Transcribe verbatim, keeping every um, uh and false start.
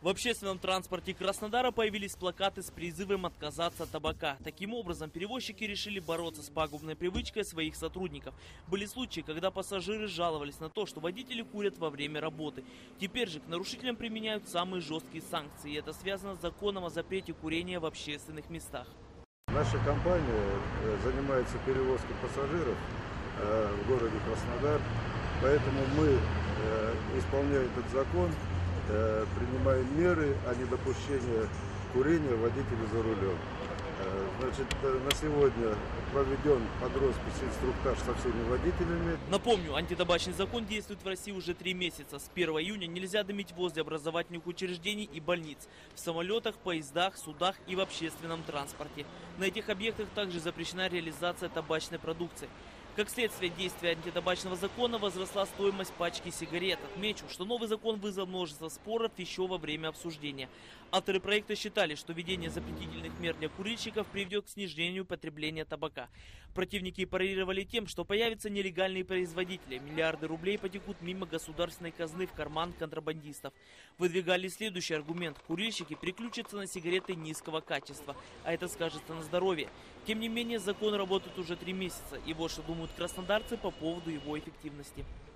В общественном транспорте Краснодара появились плакаты с призывом отказаться от табака. Таким образом, перевозчики решили бороться с пагубной привычкой своих сотрудников. Были случаи, когда пассажиры жаловались на то, что водители курят во время работы. Теперь же к нарушителям применяют самые жесткие санкции. И это связано с законом о запрете курения в общественных местах. Наша компания занимается перевозкой пассажиров в городе Краснодар, поэтому мы, исполняя этот закон, принимаем меры о недопущении курения водителя за рулем. Значит, на сегодня проведен под роспись инструктаж со всеми водителями. Напомню, антитабачный закон действует в России уже три месяца. С первого июня нельзя дымить возле образовательных учреждений и больниц, в самолетах, поездах, судах и в общественном транспорте. На этих объектах также запрещена реализация табачной продукции. Как следствие действия антитабачного закона возросла стоимость пачки сигарет. Отмечу, что новый закон вызвал множество споров еще во время обсуждения. Авторы проекта считали, что введение запретительных мер для курильщиков приведет к снижению потребления табака. Противники парировали тем, что появятся нелегальные производители. Миллиарды рублей потекут мимо государственной казны в карман контрабандистов. Выдвигали следующий аргумент. Курильщики переключатся на сигареты низкого качества, а это скажется на здоровье. Тем не менее, закон работает уже три месяца. И вот что думают краснодарцы по поводу его эффективности.